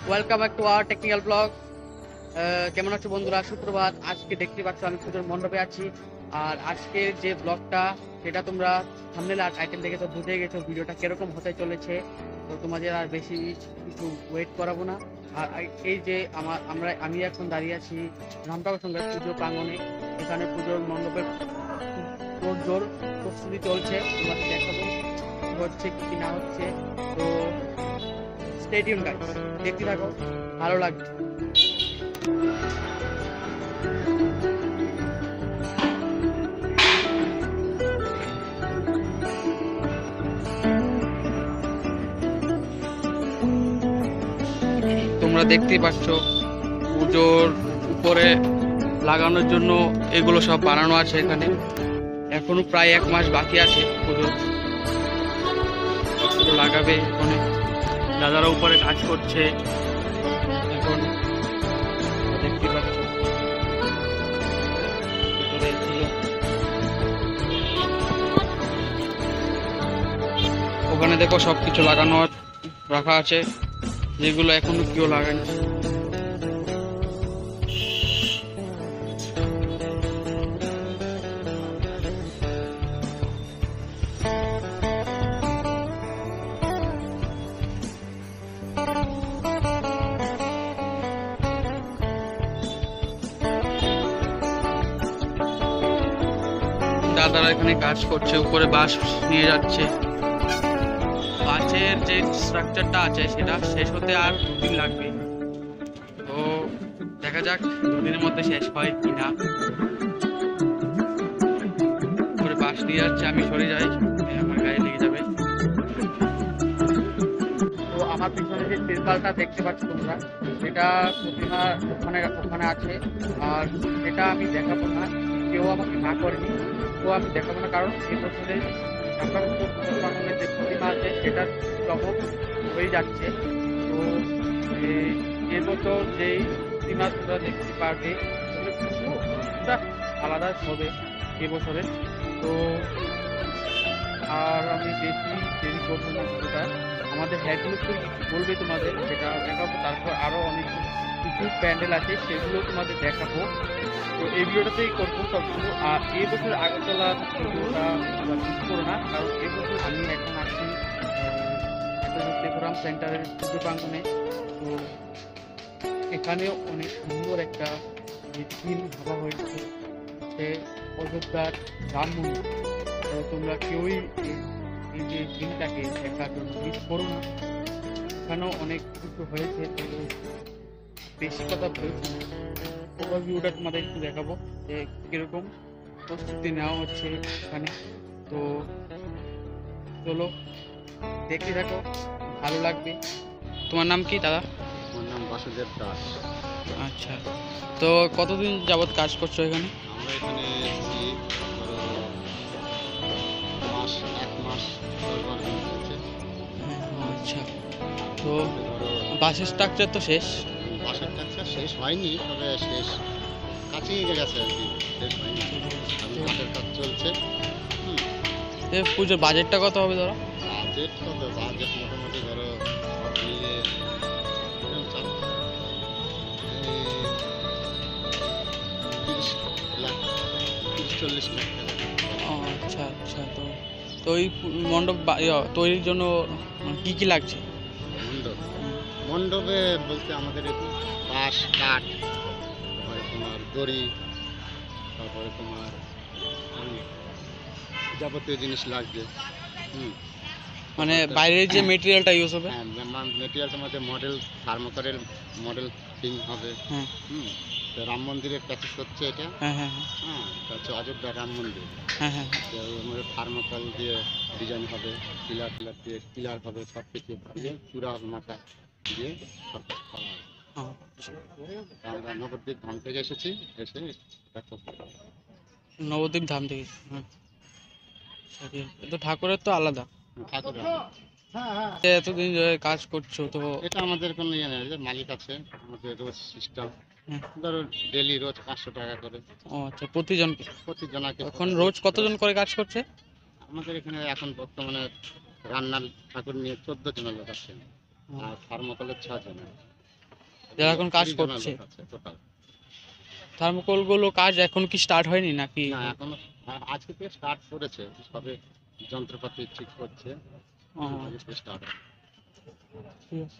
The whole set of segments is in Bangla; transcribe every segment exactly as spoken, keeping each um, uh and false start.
Welcome back to our technical blog. কেমন আছো বন্ধুরা? সুপ্রভাত। আজকে দেখতে পাচ্ছ আমি পুজোর মণ্ডপে আছি। আর আজকের যে ব্লগটা সেটা তোমরা থাম্বনেল আর টাইটেল দেখে তো বুঝে গেছো ভিডিওটা কিরকম হতে চলেছে। তো তোমাদের আর বেশি কিছু ওয়েট করাবো না। আর এই যে আমার আমরা আমি এখন দাঁড়িয়ে আছি রামনগর সঙ্গে পুজো প্রাঙ্গণে। এখানে পুজোর মণ্ডপের জোর জোর প্রস্তুতি চলছে। তোমাদের দেখাবো হচ্ছে কি না হচ্ছে। তো স্টেডিয়াম গাইস, দেখতে থাকো, ভালো লাগবে। তোমরা দেখতেই পাচ্ছ পুজোর উপরে লাগানোর জন্য এগুলো সব বানানো আছে। এখানে এখনো প্রায় এক মাস বাকি আছে পুজো লাগাবে। এখানে দাদারা উপরে কাজ করছে এখন, দেখতে পাচ্ছ। ওখানে দেখো সবকিছু লাগানো রাখা আছে, যেগুলো এখনো কেউ লাগায়নি। দাদারা এখানে কাজ করছে, উপরে বাঁশ নিয়ে যাচ্ছে। বাঁশের যে স্ট্রাকচারটা আছে সেটা শেষ হতে আর দুদিন লাগবে। তো দেখা যাক দুদিনের মধ্যে শেষ হয় কিনা। উপরে বাঁশ নিয়ে যাচ্ছে, আমি সরে যাই, আমার গায়ে লেগে যাবে। তো আমার পিছনে যে তিরপালটা দেখতে পাচ্ছ তোমরা, সেটা প্রতিমা ওখানে ওখানে আছে। আর সেটা আমি দেখাবো না, কেউ আমাকে না করেনি, তো আমি দেখাবো না। কারণ এই বছরে আমরা যে প্রতিমা আছে সেটা চমক হয়ে যাচ্ছে। তো এবছর যেই প্রতিমা তোমরা দেখতে পারবে কিছুটা আলাদা হবে এবছরে। তো আর আমি বেশি দেরি করবো না, সেটা আমাদের হেডগুলো বলবে তোমাদের, সেটা দেখাবো। তারপর আরও অনেক কিছু প্যান্ডেল আছে, সেগুলো তোমাদের দেখাবো। তো এই ভিডিওটাতেই করবো সবগুলো। আর এই বছর আগরতলার ভিডিওটা মিস করো না, কারণ এই বছর আমি এখন আছি দেবরাম সেন্টারের পুজো প্রাঙ্গণে। তো এখানেও অনেক সুন্দর একটা যে থিম ভাবা হয়েছে, সে অযোধ্যার রাম মন্দির। তো তোমরা কেউই এই যে থিমটাকে দেখার জন্য মিস করো না। এখানেও অনেক কিছু হয়েছে, তো বেশি কথা বলছি না। ওভার ভিউটা তোমাদের একটু দেখাবো যে কিরকম প্রস্তুতি নেওয়া হচ্ছে এখানে। তো চলো দেখতে থাকো, ভালো লাগবে। তোমার নাম কি দাদা? আমার নাম বাসুদেব দাস। আচ্ছা, তো কতদিন যাবত কাজ করছো এখানে? আমরা এখানে এসেছি মাস এক মাস হয়েছে। আচ্ছা, তো বাসের স্ট্রাকচার তো শেষ? বাসের স্ট্রাকচার শেষ হয়নি, তবে শেষ কাছেই গেছে আর কি, শেষ হয়নি। এখন বাসের কাজ চলছে। হুম, পুজোর বাজেটটা কত হবে ধরো? বাজেট কত? বাজেট মোটামুটি ধরো সব মিলিয়ে তিরিশ লাখ তিরিশ চল্লিশ লাখ টাকা। আচ্ছা আচ্ছা, তো তো ওই মণ্ডপ তৈরির জন্য কি কি লাগছে? মণ্ডপ মণ্ডপে বলতে আমাদের বাঁশ, কাঠ, তারপরে তোমার দড়ি, তারপরে তোমার যাবতীয় জিনিস লাগছে। হুম, মানে বাইরের যে মেটেরিয়ালটা ইউজ হবে? হ্যাঁ, মেটেরিয়ালটার মধ্যে মডেল থার্মোকলের মডেল ফিং হবে। হ্যাঁ, হুম, তো রাম মন্দিরের প্যাকেজ হচ্ছে এটা। হ্যাঁ হ্যাঁ হ্যাঁ, এটা হচ্ছে অযোধ্যা রাম মন্দির। হ্যাঁ হ্যাঁ, থার্মোকল দিয়ে ডিজাইন হবে, পিলার টিলার দিয়ে পিলার হবে, সব কিছু দিয়ে চূড়া মাথা দিয়ে সব কিছু করা হবে। আমরা নবদ্বীপ ধাম থেকে এসেছি, এসে নবদ্বীপ ধাম থেকে। হ্যাঁ, তো ঠাকুরের তো আলাদা ঠাকুর। এতদিন ধরে কাজ করছো, তো এটা আমাদের কোনো ইয়ে নেই, মালিক আছে আমাদের, রোজ সিস্টেম। ধরো ডেলি রোজ পাঁচশো টাকা করে। ও আচ্ছা, প্রতিজনকে? প্রতিজনকে। এখন রোজ কতজন করে কাজ করছে আমাদের এখানে? এখন বর্তমানে রান্নার ঠাকুর নিয়ে চোদ্দ জন লোক আছে, আর থার্মোকলের ছ জন। যারা এখন কাজ কুড়ি জনের করছে লোক আছে total। থার্মোকল গুলো কাজ এখন কি স্টার্ট হয়নি নাকি? না এখন আজকে থেকে স্টার্ট করেছে, সবে যন্ত্রপাতি ঠিক করছে, ও, আজকে থেকে স্টার্ট হবে। ঠিক আছে।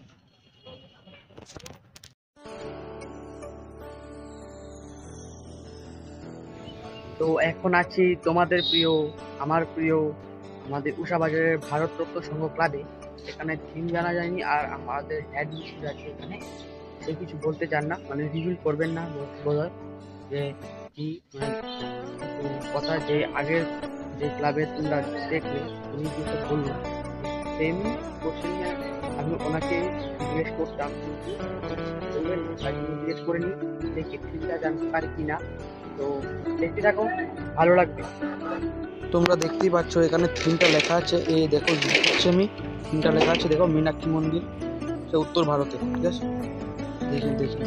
তো এখন আছি তোমাদের প্রিয়, আমার প্রিয়, আমাদের উষাবাজারের ভারতরত্ন সংঘ ক্লাবে। এখানে থিম জানা যায়নি, আর আমাদের হেড মিস্ত্রি আছে এখানে, সে কিছু বলতে চান না, মানে রিভিল করবেন না বোধহয়, যে কি মানে কথা যে আগের যে ক্লাবে তোমরা দেখলে উনি যেটা বললেন সেম কোশ্চেন আমি ওনাকে জিজ্ঞেস করতাম, কিন্তু বললেন তাকে জিজ্ঞেস করে নি দেখি থিমটা জানতে পারি কিনা। তো দেখতে থাকো, ভালো লাগবে। তোমরা দেখতেই পাচ্ছ এখানে থিমটা লেখা আছে, এই দেখো আমি থিমটা লেখা আছে, দেখো মীনাক্ষী মন্দির, সে উত্তর ভারতে, ঠিক আছে? দেখি দেখি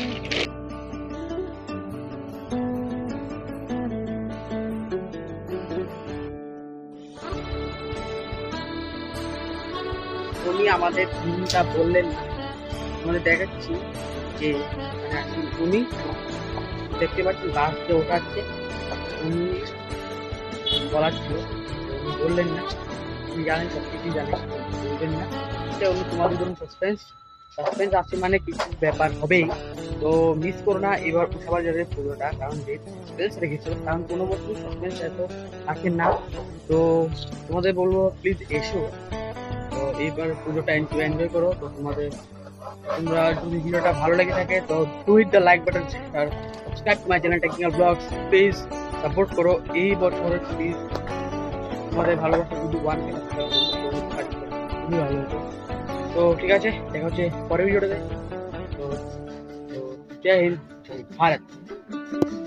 উনি আমাদের থিমটা বললেন না, আমাদের দেখাচ্ছি যে মানে উনি দেখতে পাচ্ছেন গাছ যে ওঠাচ্ছে, উনি বলার ছিল, উনি বললেন না, উনি জানেন সব কিছুই জানেন, বলবেন না, এটা উনি তোমাদের জন্য সাসপেন্স সাসপেন্স আছে, মানে কিছু ব্যাপার হবেই। তো মিস করো না এবার উষাবাজারের পুজোটা, কারণ যেহেতু সাসপেন্স রেখেছিল, কারণ কোনো মতো সাসপেন্স এত রাখেন না। তো তোমাদের বলবো প্লিজ এসো, তো এইবার পুজোটা এনজয় করো। তো তোমাদের তোমরা যদি ভিডিওটা ভালো লেগে থাকে তো do hit the like button আর subscribe my channel technical blogs, please support করো এই বছরের, প্লিজ তোমাদের ভালোবাসা যদি ওয়ান কে খুবই ভালো হতো। তো ঠিক আছে, দেখা হচ্ছে পরের ভিডিওটাতে। তো জয় হিন্দ, জয় ভারত।